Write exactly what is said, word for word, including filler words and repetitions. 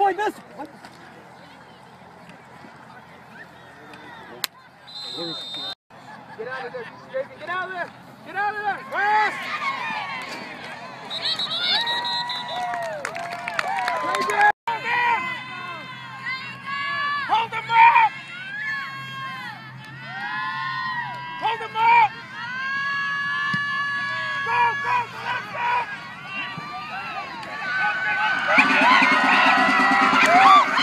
like this. Get out of there, Jason. Get out of there. Get out of there. Pass. Hold them up. Hold them up. Go, go, let's go.